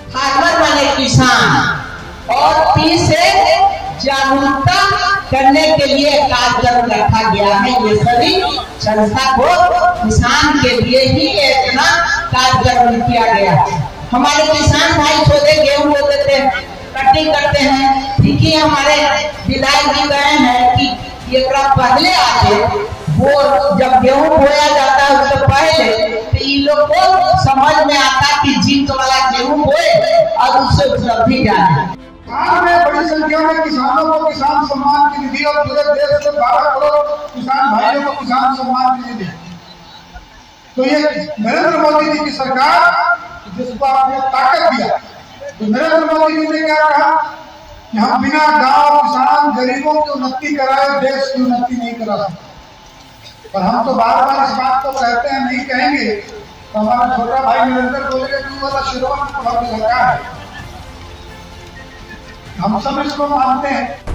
Farmer माने किसान, और पी से जागरूकता करने के लिए कार्यक्रम रखा गया है। ये सभी संस्था को किसान के लिए ही इतना कार्यक्रम किया गया है। हमारे किसान भाई छोटे गेहूं बो देते हैं, कटिंग करते हैं, ठीक ही हमारे विधायक जी गए हैं कि एक पहले आके वो जब गेहूं बोया जाता है उससे पहले तो इन लोग को समझ में आता कि जिंक वाला गेहूं बोए और उससे उपलब्धि जाए। में बड़ी संख्या में किसानों को किसान सम्मान की निधि और पूरे देश के 12 करोड़ किसान भाइयों को किसान सम्मान की निधि। तो ये नरेंद्र मोदी जी की सरकार जिसको आपने ताकत दिया, तो नरेंद्र मोदी जी ने क्या कहा कि हम बिना गांव किसान गरीबों की उन्नति कराए देश की उन्नति नहीं करा सकते। पर हम तो बार बार इस बात को कहते हैं, नहीं कहेंगे तो हमारा छोटा भाई निरंतर बोलेगा कि वाला शिरोमणि सरकार है। हम सब इसको मानते हैं।